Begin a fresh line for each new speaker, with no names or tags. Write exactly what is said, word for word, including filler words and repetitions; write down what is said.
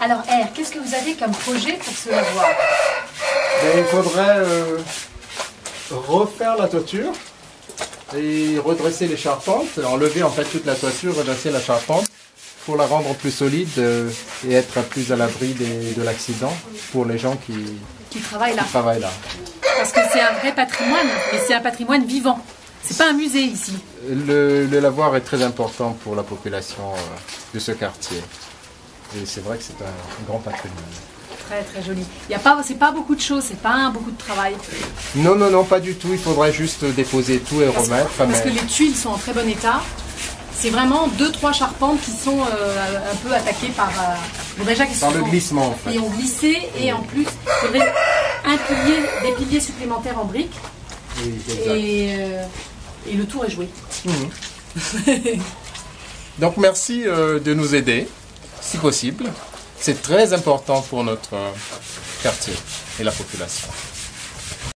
Alors R, qu'est-ce que vous avez comme projet pour ce lavoir?
Ben, il faudrait euh, refaire la toiture et redresser les charpentes, enlever en fait toute la toiture, redresser la charpente pour la rendre plus solide euh, et être plus à l'abri de l'accident pour les gens qui,
qui, travaillent, là.
qui travaillent là.
Parce que c'est un vrai patrimoine, mais c'est un patrimoine vivant. C'est pas un musée ici.
Le, le lavoir est très important pour la population euh, de ce quartier. Et c'est vrai que c'est un, un grand patrimoine.
Très très joli. Il y a pas, c'est pas beaucoup de choses, c'est pas un, beaucoup de travail.
Non, non, non, pas du tout. Il faudrait juste déposer tout et
parce,
remettre.
Parce
mais...
que les tuiles sont en très bon état. C'est vraiment deux trois charpentes qui sont euh, un peu attaquées par, euh, bon, déjà, qui
par
sont,
le glissement en fait.
Qui ont glissé et en plus il faudrait un pilier, des piliers supplémentaires en briques.
Oui,
et, euh, et le tour est joué.
Mmh. Donc merci euh, de nous aider, si possible. C'est très important pour notre euh, quartier et la population.